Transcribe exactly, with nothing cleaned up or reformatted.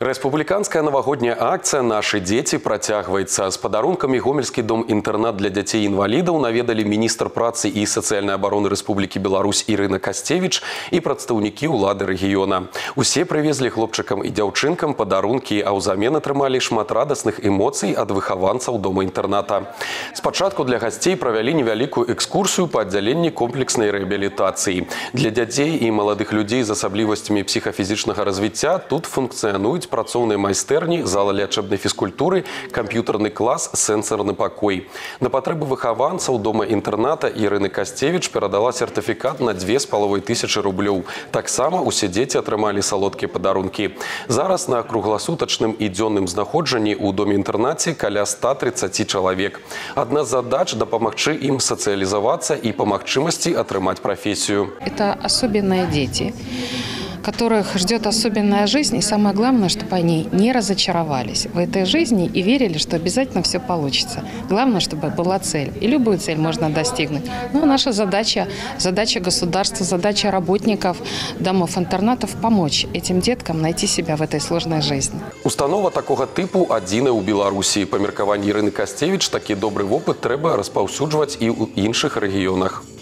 Рэспубліканская навагодняя акцыя «Нашы дзеці» працягваецца. З падарункамі гомельскі дом-інтэрнат для дзяцей-інвалідаў наведалі міністр працы і сацыяльнай абароны Рэспублікі Беларусь Ірына Касцевіч і прадстаўнікі ўлады рэгіёна. Усе прывезлі хлопчыкам і дзяўчынкам падарункі, а ўзамен атрымалі шмат радасных эмоцый ад выхаванцаў дома-інтэрната. Спачатку для гасцей правялі невялікую экскурсію па аддзяленні комплекснай рэабілітацыі. Для дзяцей і маладых людзей з асаблівасцямі псіхафізічнага развіцця тут функцыянуюць працоўнай майстэрні, зала лячэбнай фізкультуры, камп'ютарны клас, сэнсарны пакой. На патрэбы выхаванцаў дома-інтэрната Ірыны Касцевіч перадала сертыфікат на дзве з паловай тысячы рублёў. Таксама усе дзеці атрымалі салодкія падарункі. Зараз на кругласутачным і дзённым знаходжанні ў доме-інтэрнаце каля ста трыццаці чалавек. Адна з задач – дапамагчы ім сацыялізавацца і па магчымасці атрымаць прафесію. Это особенные дети, которых ждет особенная жизнь, и самое главное, чтобы они не разочаровались в этой жизни и верили, что обязательно все получится. Главное, чтобы была цель, и любую цель можно достигнуть. Но наша задача, задача государства, задача работников домов-интернатов помочь этим деткам найти себя в этой сложной жизни. Установа такого типу адзіная ў Беларусі. Па меркаванні Ірыны Касцевіч, такі добры вопыт трэба распаўсюджваць і ў іншых рэгіёнах.